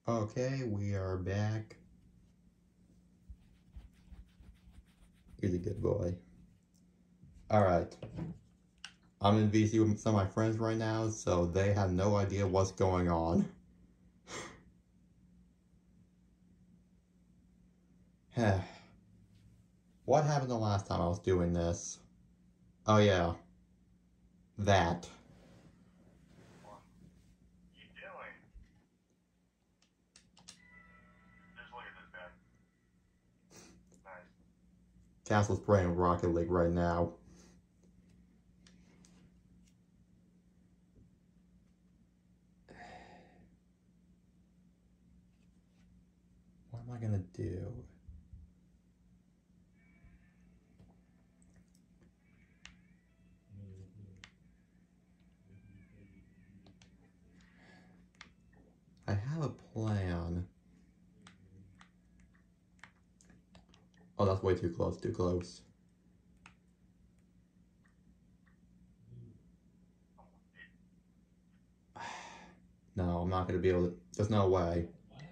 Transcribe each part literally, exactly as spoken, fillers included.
Okay, we are back. He's a good boy. Alright. I'm in V C with some of my friends right now, so they have no idea what's going on. What happened the last time I was doing this? Oh yeah. That. What you doing? Just look at this guy. Nice. Castle's playing Rocket League right now. What am I gonna do? I have a plan. Oh, that's way too close, too close. No, I'm not gonna be able to. There's no way.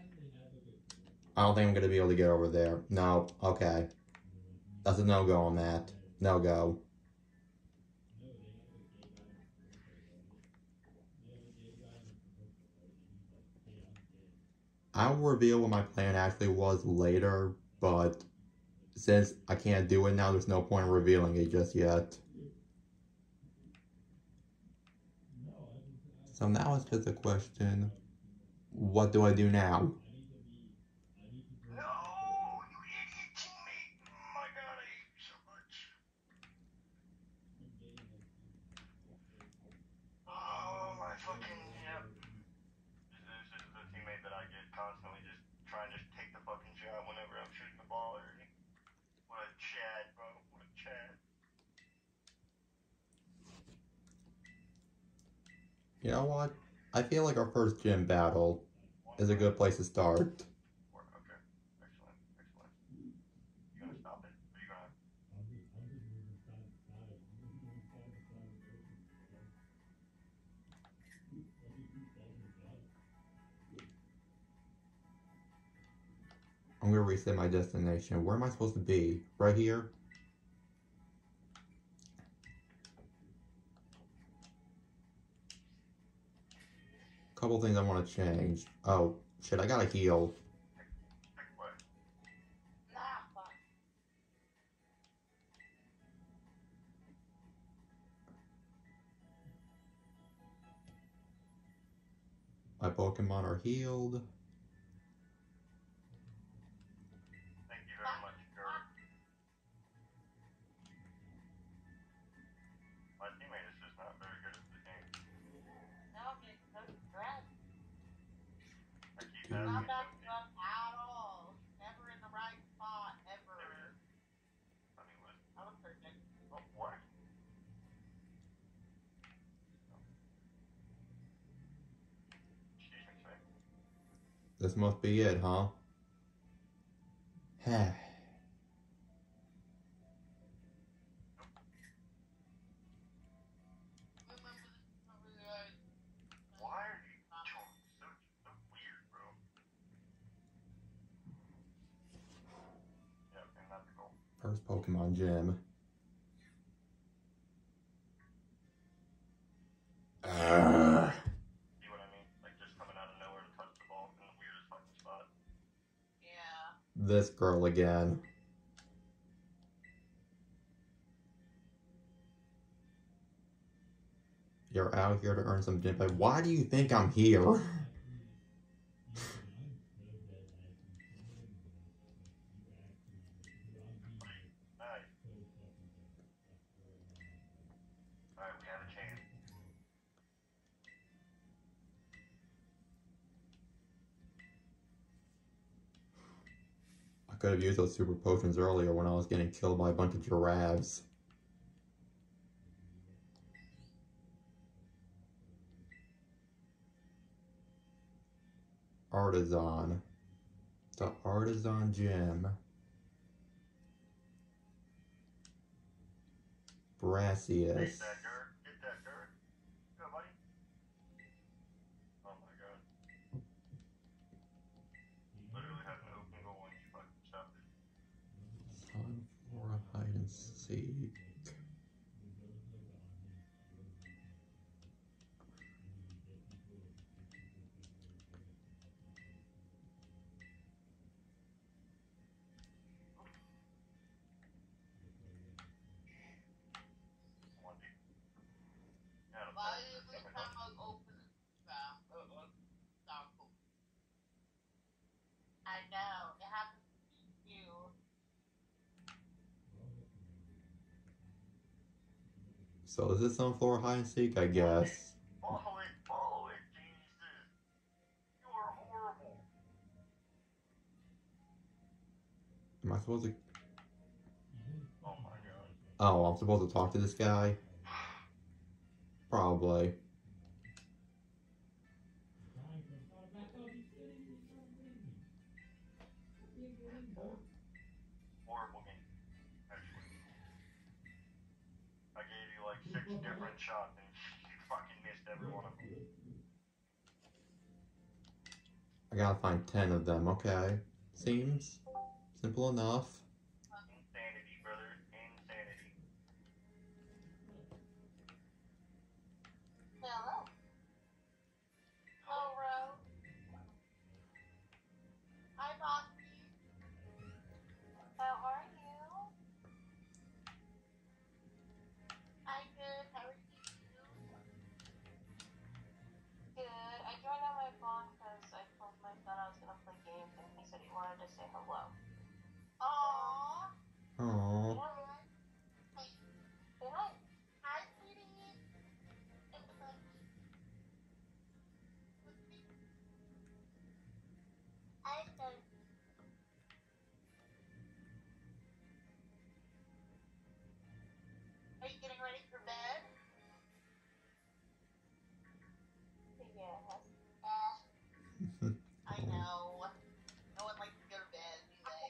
I don't think I'm gonna be able to get over there. No, okay. That's a no-go on that. No-go. I'll reveal what my plan actually was later, but since I can't do it now, there's no point in revealing it just yet. So now it's just a question, what do I do now? No, you idiot teammate! Oh my god, I hate you so much. Oh my fucking yep. This, this is the teammate that I get constantly just trying to take the fucking shot whenever I'm shooting the ball already. What a Chad, bro. What a Chad. You know what? I feel like our first gym battle is a good place to start. Okay. Excellent. Excellent. You gonna stop it? Or you gonna I'm gonna reset my destination. Where am I supposed to be? Right here? Couple things I want to change. Oh, shit, I gotta heal. pick what? My Pokemon are healed. Thank you very much, girl. My teammate is just not very good at the game. No, it's so stressed. I keep Mm. asking Not that something. stuff at all. Never in the right spot, ever. I mean, what? I look perfect. Oh, what? Excuse me, sir. This must be it, huh? Why are you doing so, so weird, bro? Yeah, okay, not the goal. First Pokemon gym. Arrgh. See what I mean? Like, just coming out of nowhere to touch the ball in the weirdest fucking spot. Yeah. This girl again. You're out here to earn some gym pay. Why do you think I'm here? Nice. Alright, we have a chance. I could have used those super potions earlier when I was getting killed by a bunch of giraffes. Artisan. The Artisan Gym. Brassius. Take that dirt. Get that dirt. Go, buddy. Oh my god. So is this Sunflower hide and seek? I guess. Follow it, follow it, Jesus. You are horrible. Am I supposed to? Oh my god. Oh, I'm supposed to talk to this guy? Probably. Horrible game, actually. I gave you like six different shots and you fucking missed every one of them. I gotta find ten of them. Okay. Seems simple enough. Insanity, brother. Insanity. Hello. Hello. Hi, Bossy. How are you? I'm good. How are you? Good. I joined on my phone because I told my son I was going to play games and he said he wanted to say hello. Aww. Aww. Say hi. Hi, sweetie. Hi, son. Are you getting ready for bed? Yes. I know. No one likes to go to bed, do they?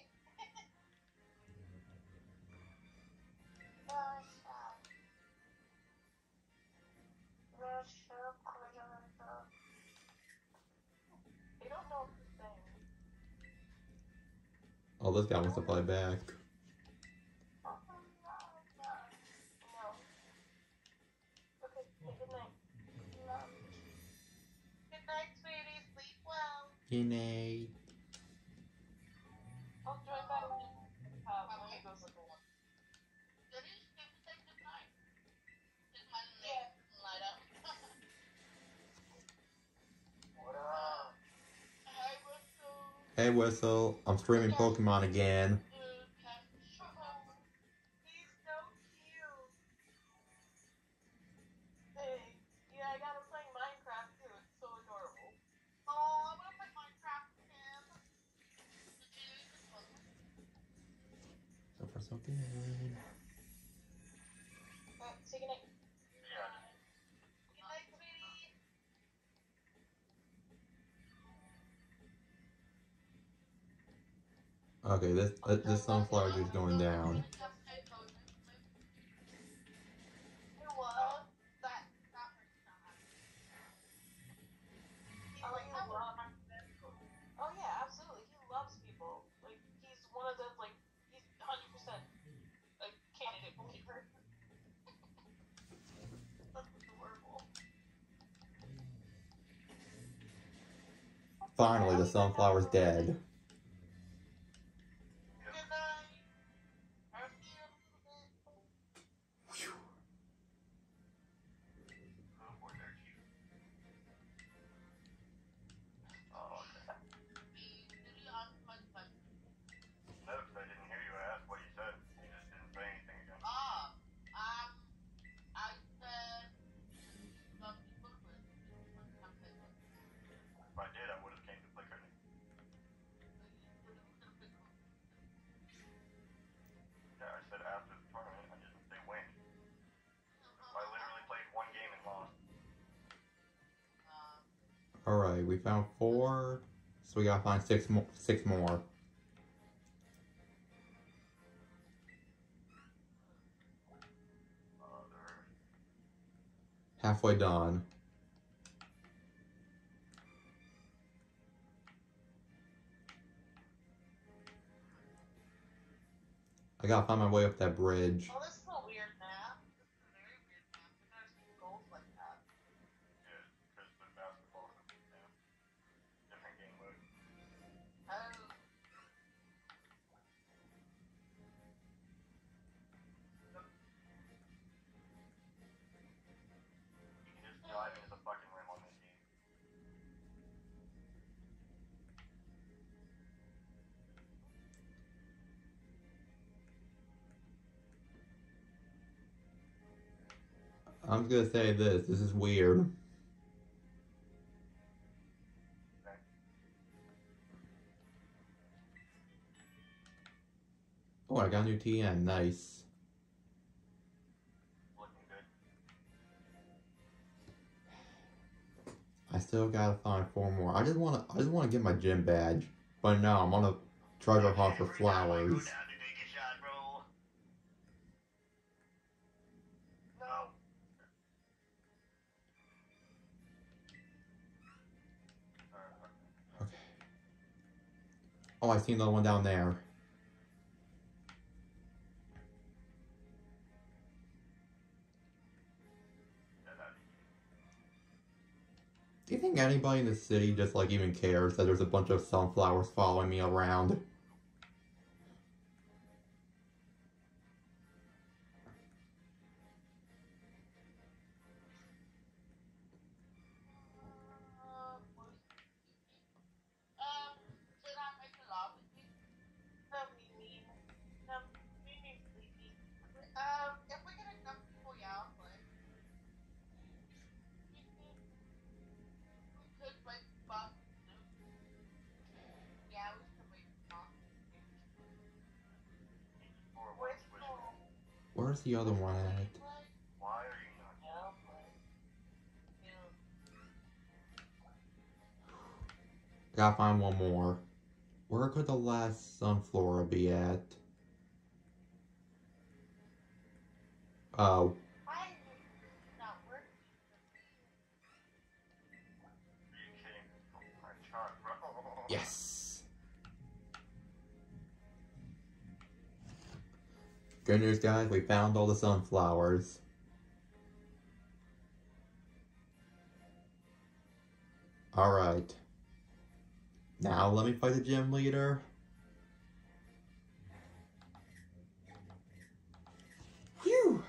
They don't know what to say. Oh, this guy wants to play back. No. Okay, say good night. Good night, sweetie. Sleep well. Yay. I'll join back in uh, when he goes to bed. Did he? Did he say good night? Just my name light up. What up? Hi, Russell. Hey, Whistle. I'm streaming Pokemon again. He's so cute. Hey, yeah, I got him playing Minecraft too. It's so adorable. Oh, I want to play Minecraft with him. So far, so good. Alright, say goodnight. Yeah. Good night, sweetie. Okay, this this sunflower is going down. Who was that? Oh, he loves. Oh yeah, absolutely. He loves people. Like he's one of those like he's hundred percent a candidate believer. That's adorable. Finally, the sunflower's dead. Good night. I'll see you in a little bit. Oh boy, they're cute. Oh, okay. No, because I didn't hear you. I asked what you said. You just didn't say anything again. Ah, um, I said love you a little bit. If I did, I would have came to play Courtney. Yeah, I said after the tournament. I didn't say when. I literally played one game and lost. Alright, we found four. So we gotta find six more. Six more. Uh, there. Halfway done. I gotta find my way up that bridge. Oh, this is a weird map. This is a very weird map. I've never seen goals like that. Yeah, because the basketball is yeah. Different game mode. Oh. You can just dive into the fucking rim on this game. I'm gonna say this. This is weird. Oh, I got a new T N. Nice. Looking good. I still gotta find four more. I just wanna, I just wanna get my gym badge, but no, I'm on a treasure hunt for Every time I go flowers. down to take a shot, bro. No. Okay. Oh, I see another one down there. Do you think anybody in the city just like even cares that there's a bunch of sunflowers following me around? Uh, what? Um, should I make a law with you? No, me, me. No, me, me, sleepy. Um, if we get enough people, yeah, I'll play. We could, we could wait for Bob to do. Yeah, we should wait for Bob. Or Where's what's the which Where's the other one at? Why are you not? Yeah, I'll play. Yeah. Gotta find one more. Where could the last sunflower be at? Oh, I not working. Are you kidding? Oh my god, bro. yes. Good news, guys. We found all the sunflowers. All right. Now let me fight the gym leader. Phew.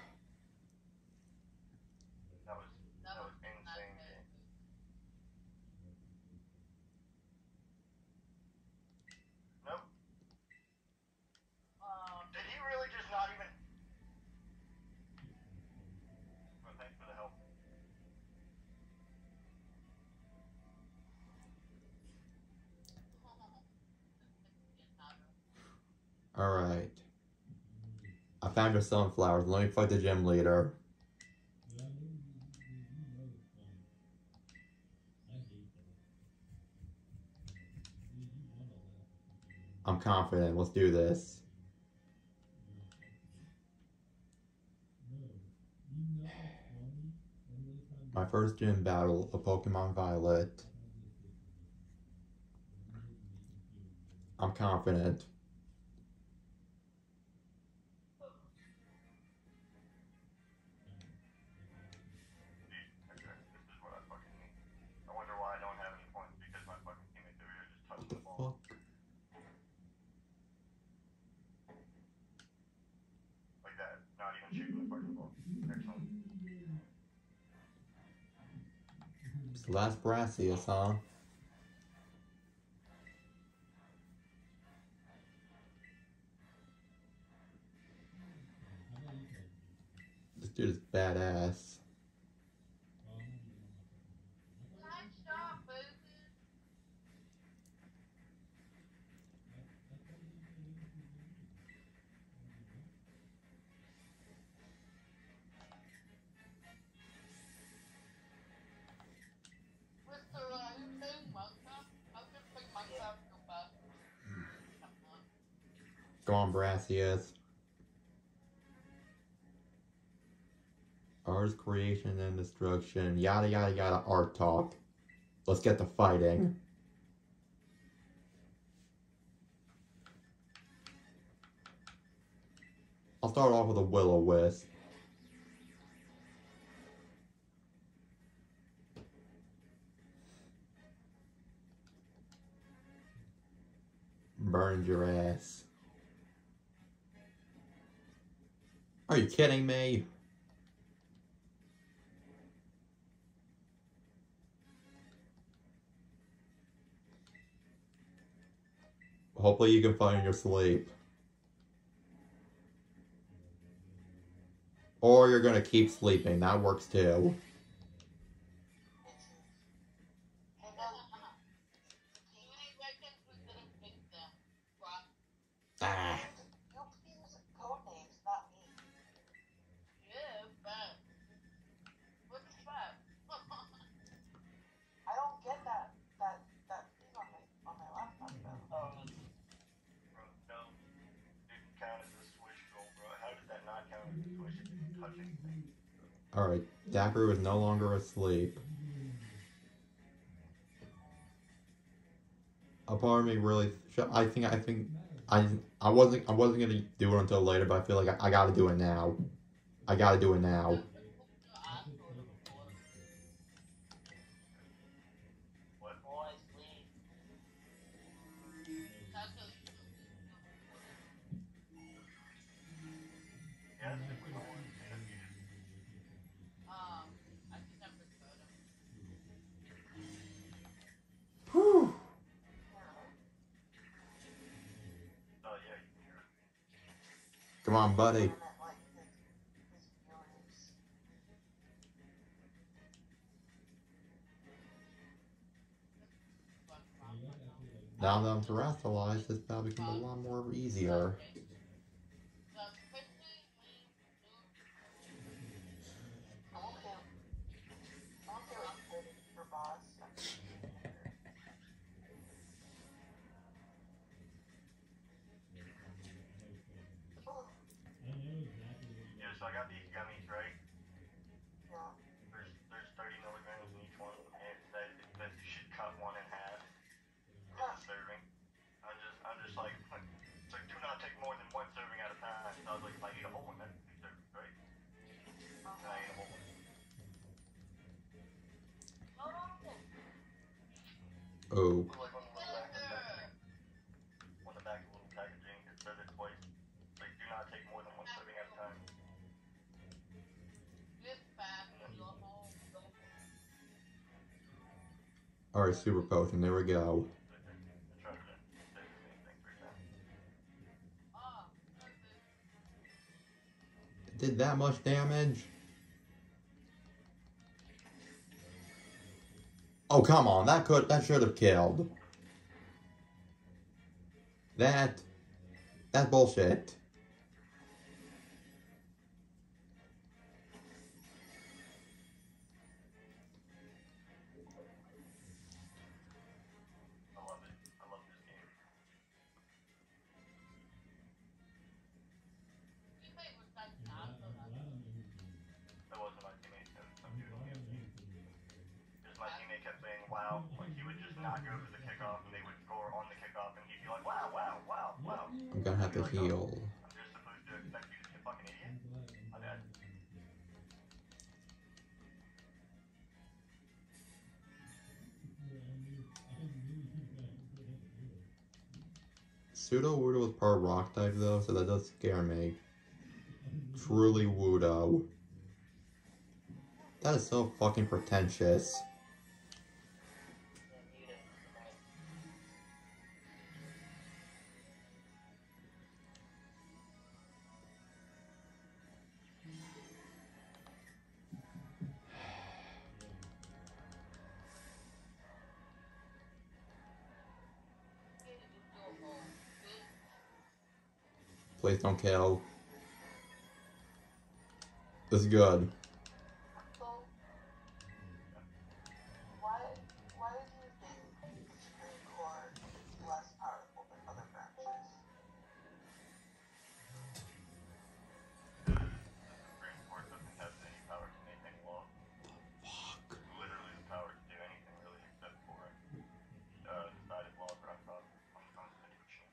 That was that was insane. Game. Nope. Um, Did he really just not even? Well, thanks for the help. All right. I found your sunflowers. Let me fight the gym leader. I'm confident. Let's do this. My first gym battle of Pokemon Violet. I'm confident. This is what I fucking need. I wonder why I don't have any points because my fucking teammates over here just touched What the the ball. fuck? Like that. Not even shooting the fucking ball. Excellent. It's the last Brassius, huh? This dude is badass. nice job, baby. Mister Uh, who's saying Minecraft? I'll just make Minecraft go fast. Go on, Brassius. Ours creation and destruction. Yada yada yada art talk. Let's get to fighting. I'll start off with a will-o-wisp. Burned your ass. Are you kidding me? Hopefully you can fight in your sleep. Or you're gonna keep sleeping. That works too. And then, you ain't reckon who's gonna fix them. Rock. Ah. You use code names, not me. Yeah, but what's that? I don't get that that that thing on my on my laptop though. Oh. Bro, no. Didn't count as a switch goal, bro. How did that not count as a switch? It didn't touch anything. Alright, Dapper is no longer asleep. A part of me really, I think, I think, I, I wasn't, I wasn't gonna do it until later, but I feel like I, I gotta do it now. I gotta do it now. What? Boys, leave. Yes, if we don't want to see them, you just Um, I think I'm the photo. Whew. Oh, yeah, you can hear it. Come on, buddy. Now that I'm terrestrialized, it's now become a lot more easier. Yeah, so I got these gummies, right? There's there's thirty milligrams in each one, and it said it says you should cut one in half. It's a serving. I'm just I'm just like, it's like do not take more than one serving at a time. So I was like, if I eat a whole one, that's two servings, right? And I ate a whole one. Oh. So like on the little back of the packaging, on the back of the little packaging, it says it twice. It's like do not take more than one serving at a time. Alright, super potion, there we go. I tried to say the same thing three times. It did that much damage? Oh, come on, that could, that should have killed. That, that's bullshit. I love it. I love this game. That wasn't my teammate. That was some dude on the other team. Just my teammate kept saying, wow. Like, he would just not go for the kickoff, and they would score on the kickoff, and he'd be like, wow, wow, wow, wow. I'm gonna have to I'd be like, heal. oh, I'm just supposed to expect you to be a fucking idiot? My bad. Pseudo Wudo is part rock type though, so that does scare me. Truly Wudo. That is so fucking pretentious. Please don't kill. This is good. So, why, why do you think the Supreme Court is less powerful than other branches? The Supreme Court doesn't have any power to make any law. Fuck. Literally the power to do anything, really, except for uh, decided laws that are on the Constitution.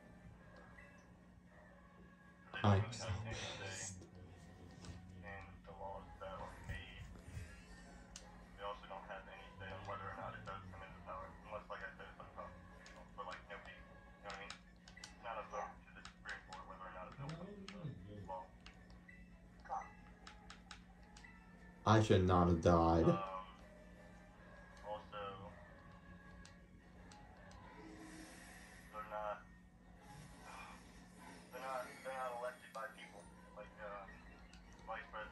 They don't I'm really so have any say pissed. in the laws that are made. They also don't have any say on whether or not it does come into power, unless, like I said, it's unconstitutional. But, like, nobody, you know what I mean? It's not a vote to the Supreme Court whether or not a bill comes into law. I should not have died. Um, also, they're not, they're not, they're not elected by people. Like, uh, Vice President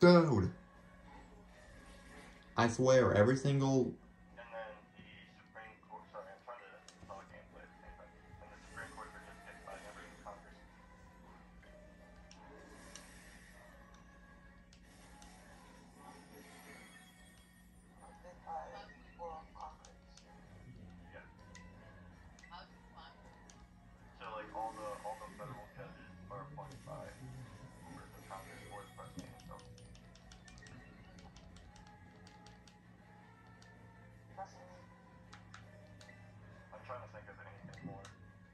Dude. I swear, every single... And then the Supreme Court, sorry, I'm trying to talk gameplay at the same time. And the Supreme Court were just picked by members of Congress. Elected by people of Congress. Yeah. So like all the all the federal judges are appointed by members of Congress or the president himself. President. I'm trying to think of anything more.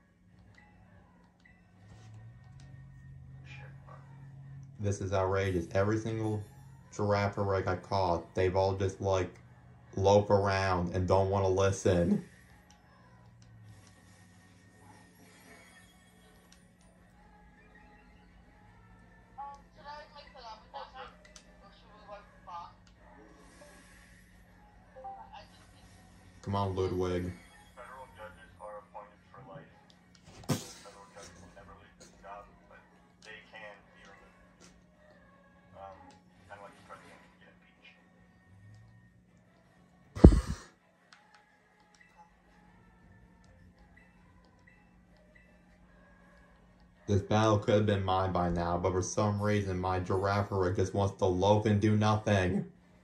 Shit, fuck. This is outrageous. Every single giraffe rig I caught, they've all just like lope around and don't want to listen. Um, should I make the lobby Also, or should we work the box? I just think Come on, Ludwig. federal judges are appointed for life. Federal judges will never leave this job, but they can be removed. Um, kind of like the president can get impeached. This battle could have been mine by now, but for some reason my giraffe rig just wants to loaf and do nothing.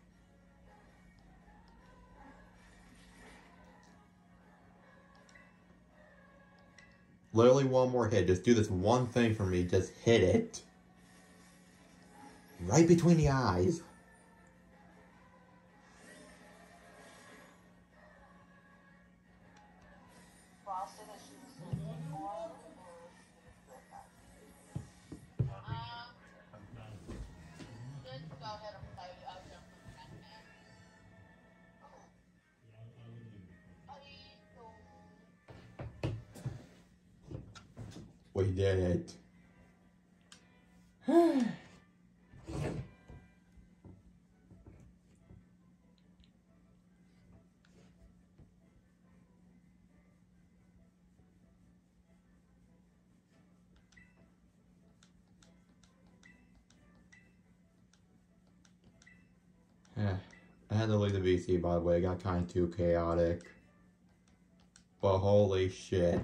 Literally one more hit. Just do this one thing for me. Just hit it. Right between the eyes. Boston is she was looking for or like that. Um, just go ahead and play. I'll jump on that man. Okay. We did it. I had to leave the V C, by the way. It got kind of too chaotic. But holy shit.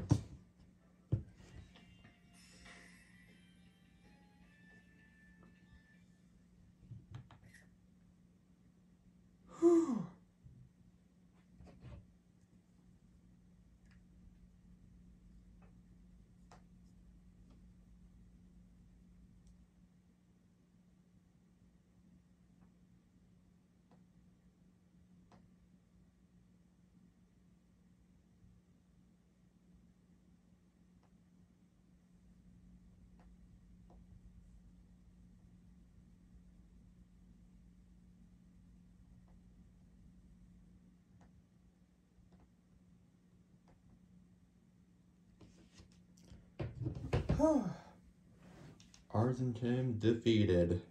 Argentin defeated.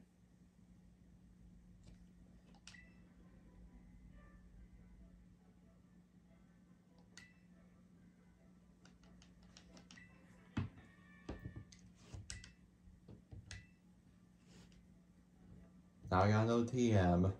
Now I got no T M.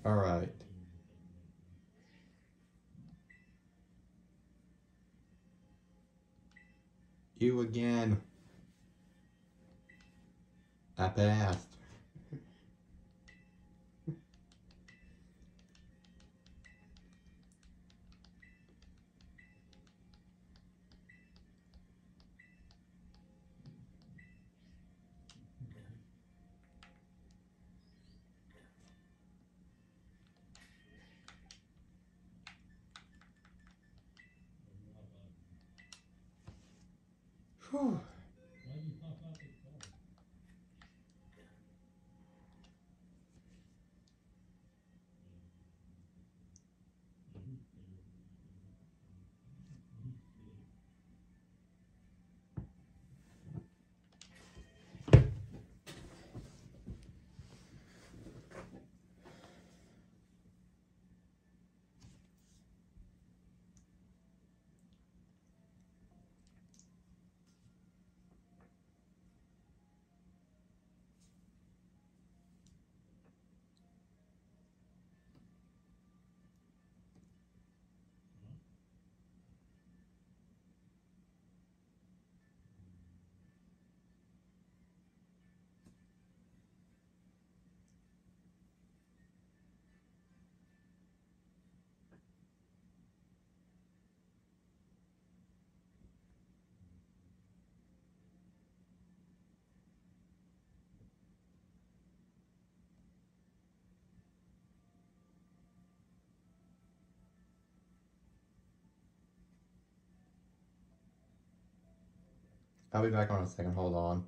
Alright. You again. I passed. Whew. I'll be back on a second, hold on.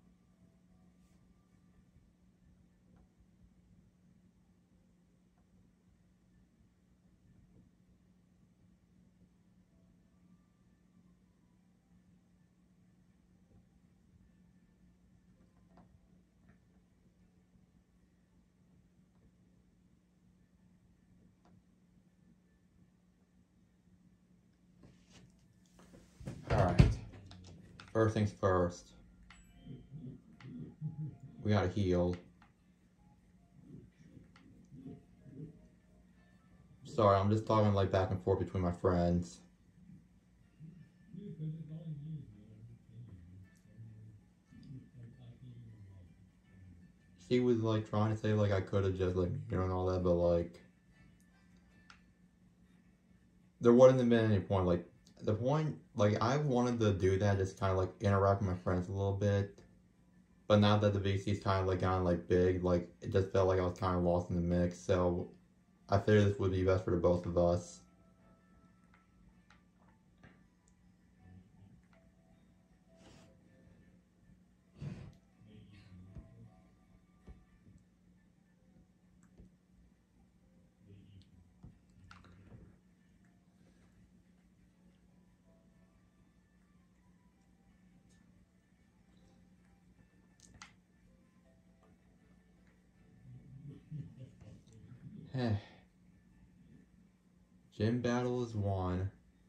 Alright. First things first. We gotta heal. Sorry, I'm just talking like back and forth between my friends. She was like trying to say like I could have just like, you know, and all that, but like there wouldn't have been any point. Like the point, like I wanted to do that, just kind of like interact with my friends a little bit. But now that the V C's kind of like gotten like big, like it just felt like I was kind of lost in the mix. So I figured this would be best for the both of us. Gym battle is won.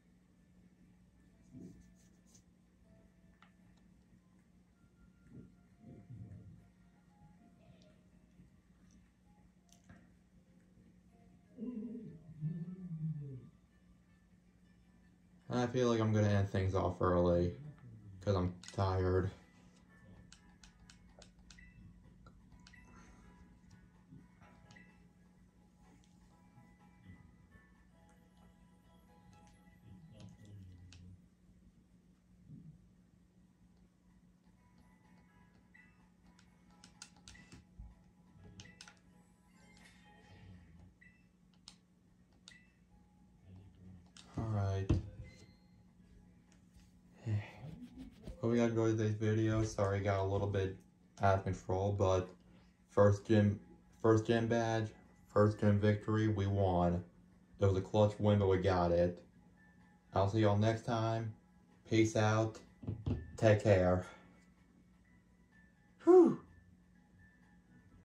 I feel like I'm gonna end things off early because I'm tired. Alright. Hope you guys enjoyed today's video. Sorry, got a little bit out of control, but first gym, first gym badge, first gym victory, we won. It was a clutch win, but we got it. I'll see y'all next time. Peace out. Take care. Whew.